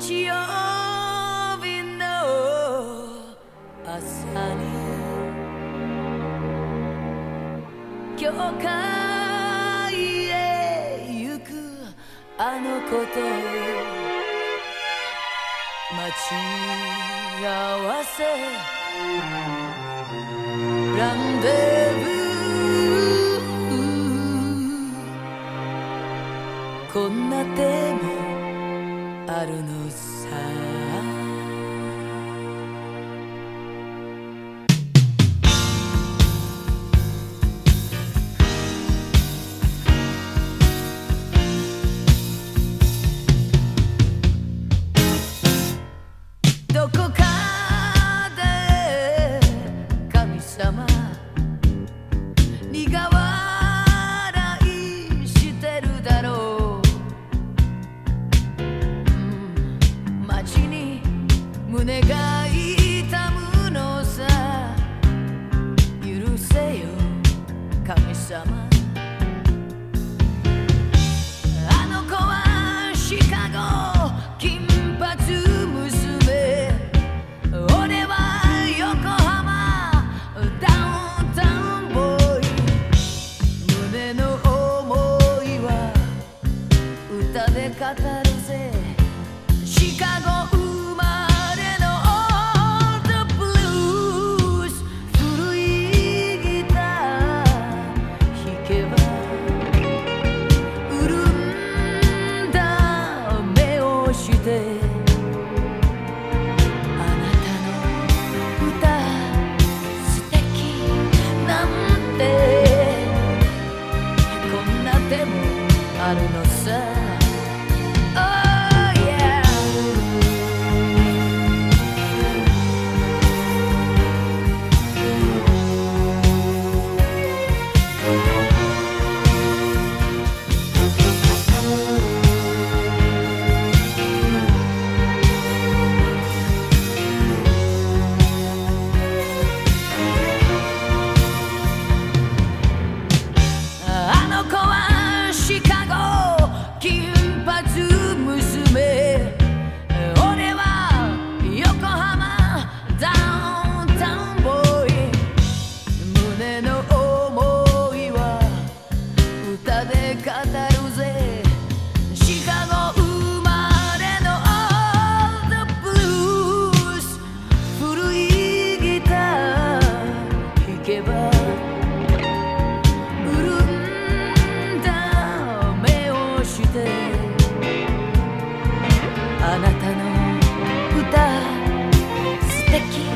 日曜日の朝に教会へ行くあの子と待ち合わせランデブーこんな手もあるのさどこかで神様苦笑いしてるだろう、街に胸が痛むのさ許せよ神様あの子はシカゴ金髪娘俺は横浜ダウンタウンボーイ胸の想いは歌で語るぜシカゴ生まれのオールドブルース古いギター弾けば潤んだ目をしてあなたの歌素敵なんてこんな手もあるのさあなたの歌素敵